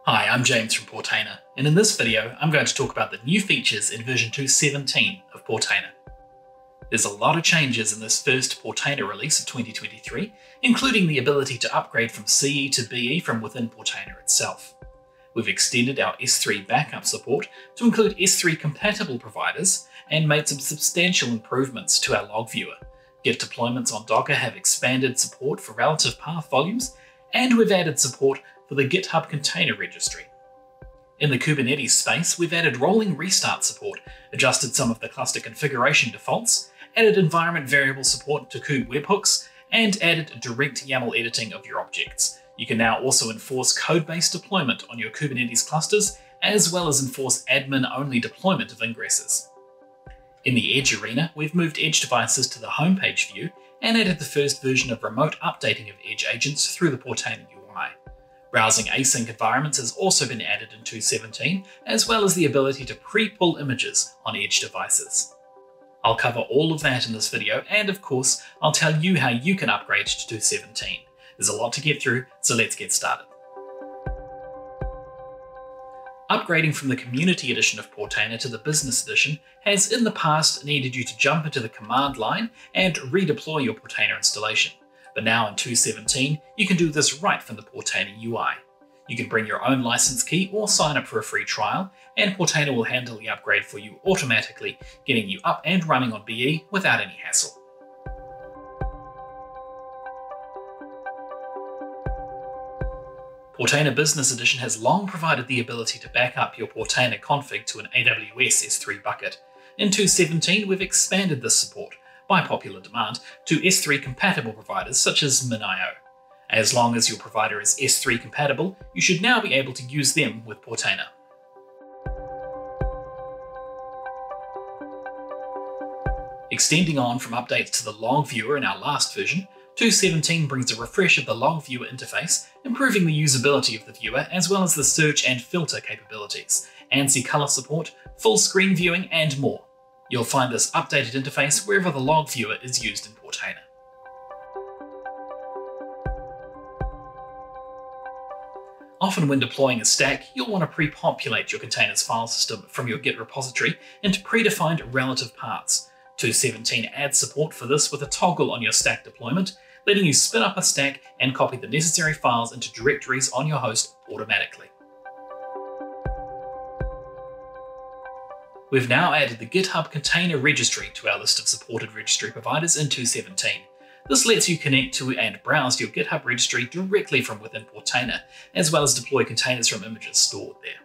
Hi, I'm James from Portainer, and in this video I'm going to talk about the new features in version 2.17 of Portainer. There's a lot of changes in this first Portainer release of 2023, including the ability to upgrade from CE to BE from within Portainer itself. We've extended our S3 backup support to include S3 compatible providers and made some substantial improvements to our log viewer. Git deployments on Docker have expanded support for relative path volumes, and we've added support for the GitHub container registry. In the Kubernetes space, we've added rolling restart support, adjusted some of the cluster configuration defaults, added environment variable support to kube webhooks, and added direct YAML editing of your objects. You can now also enforce code-based deployment on your Kubernetes clusters, as well as enforce admin-only deployment of ingresses. In the Edge arena, we've moved Edge devices to the homepage view and added the first version of remote updating of Edge agents through the Portainer UI. Browsing async environments has also been added in 2.17, as well as the ability to pre-pull images on Edge devices. I'll cover all of that in this video, and of course, I'll tell you how you can upgrade to 2.17. There's a lot to get through, so let's get started. Upgrading from the Community Edition of Portainer to the Business Edition has in the past needed you to jump into the command line and redeploy your Portainer installation. But now in 2.17, you can do this right from the Portainer UI. You can bring your own license key or sign up for a free trial, and Portainer will handle the upgrade for you automatically, getting you up and running on BE without any hassle. Portainer Business Edition has long provided the ability to back up your Portainer config to an AWS S3 bucket. In 2.17, we've expanded this support, by popular demand, to S3 compatible providers such as MinIO. As long as your provider is S3 compatible, you should now be able to use them with Portainer. Extending on from updates to the log viewer in our last version, 2.17 brings a refresh of the log viewer interface, improving the usability of the viewer as well as the search and filter capabilities, ANSI color support, full screen viewing, and more. You'll find this updated interface wherever the log viewer is used in Portainer. Often when deploying a stack, you'll want to pre-populate your container's file system from your Git repository into predefined relative paths. 2.17 adds support for this with a toggle on your stack deployment, letting you spin up a stack and copy the necessary files into directories on your host automatically. We've now added the GitHub container registry to our list of supported registry providers in 2.17. This lets you connect to and browse your GitHub registry directly from within Portainer, as well as deploy containers from images stored there.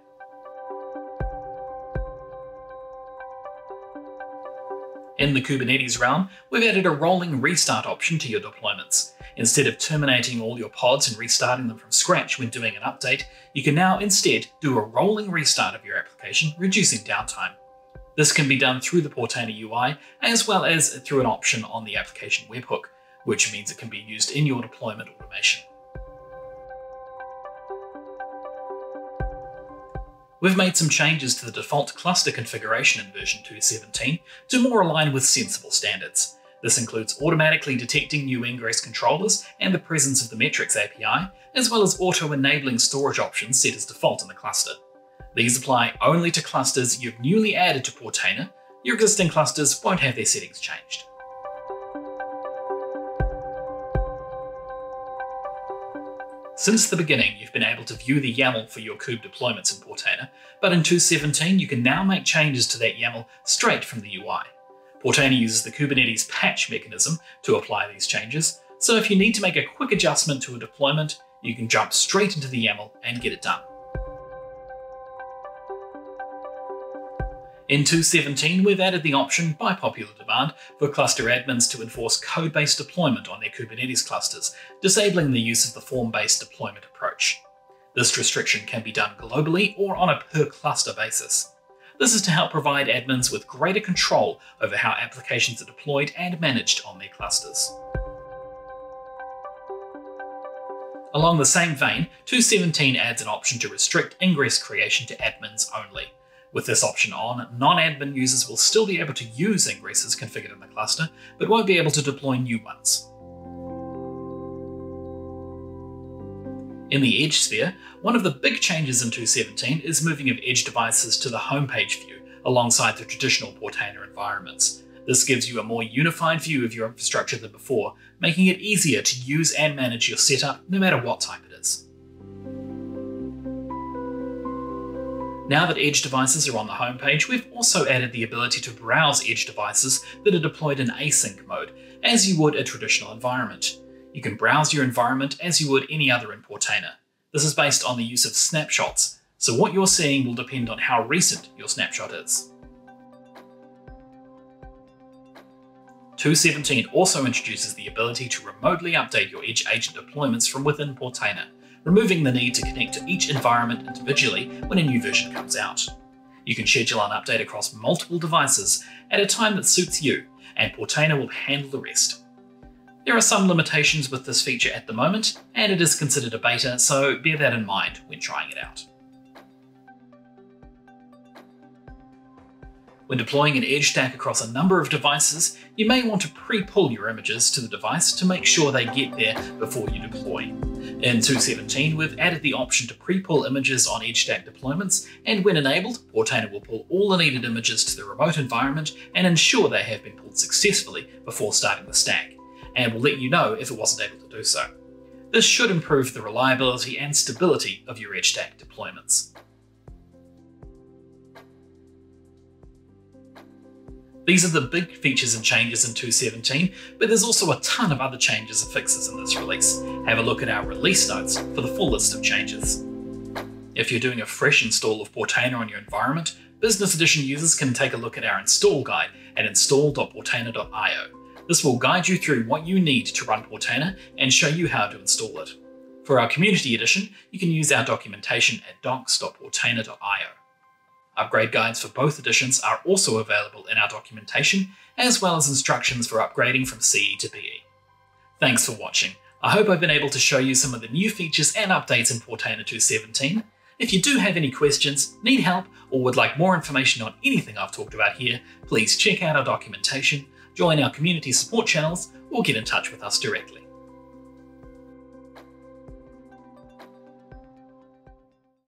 In the Kubernetes realm, we've added a rolling restart option to your deployments. Instead of terminating all your pods and restarting them from scratch when doing an update, you can now instead do a rolling restart of your application, reducing downtime. This can be done through the Portainer UI, as well as through an option on the application webhook, which means it can be used in your deployment automation. We've made some changes to the default cluster configuration in version 2.17 to more align with sensible standards. This includes automatically detecting new ingress controllers and the presence of the metrics API, as well as auto-enabling storage options set as default in the cluster. These apply only to clusters you've newly added to Portainer. Your existing clusters won't have their settings changed. Since the beginning, you've been able to view the YAML for your kube deployments in Portainer, but in 2.17 you can now make changes to that YAML straight from the UI. Portainer uses the Kubernetes patch mechanism to apply these changes, so if you need to make a quick adjustment to a deployment, you can jump straight into the YAML and get it done. In 2.17, we've added the option, by popular demand, for cluster admins to enforce code-based deployment on their Kubernetes clusters, disabling the use of the form-based deployment approach. This restriction can be done globally or on a per-cluster basis. This is to help provide admins with greater control over how applications are deployed and managed on their clusters. Along the same vein, 2.17 adds an option to restrict ingress creation to admins only. With this option on, non-admin users will still be able to use ingresses configured in the cluster, but won't be able to deploy new ones. In the Edge sphere, one of the big changes in 2.17 is moving of Edge devices to the homepage view alongside the traditional Portainer environments. This gives you a more unified view of your infrastructure than before, making it easier to use and manage your setup no matter what type it is. Now that Edge devices are on the homepage, we've also added the ability to browse Edge devices that are deployed in async mode, as you would a traditional environment. You can browse your environment as you would any other in Portainer. This is based on the use of snapshots, so what you're seeing will depend on how recent your snapshot is. 2.17 also introduces the ability to remotely update your Edge agent deployments from within Portainer, removing the need to connect to each environment individually when a new version comes out. You can schedule an update across multiple devices at a time that suits you, and Portainer will handle the rest. There are some limitations with this feature at the moment, and it is considered a beta, so bear that in mind when trying it out. When deploying an Edge stack across a number of devices, you may want to pre-pull your images to the device to make sure they get there before you deploy. In 2.17, we've added the option to pre-pull images on Edge stack deployments, and when enabled, Portainer will pull all the needed images to the remote environment and ensure they have been pulled successfully before starting the stack, and will let you know if it wasn't able to do so. This should improve the reliability and stability of your Edge stack deployments. These are the big features and changes in 2.17, but there's also a ton of other changes and fixes in this release. Have a look at our release notes for the full list of changes. If you're doing a fresh install of Portainer on your environment, Business Edition users can take a look at our install guide at install.portainer.io. This will guide you through what you need to run Portainer and show you how to install it. For our Community Edition, you can use our documentation at docs.portainer.io. Upgrade guides for both editions are also available in our documentation, as well as instructions for upgrading from CE to PE. Thanks for watching. I hope I've been able to show you some of the new features and updates in Portainer 2.17. If you do have any questions, need help, or would like more information on anything I've talked about here, please check out our documentation, join our community support channels, or get in touch with us directly.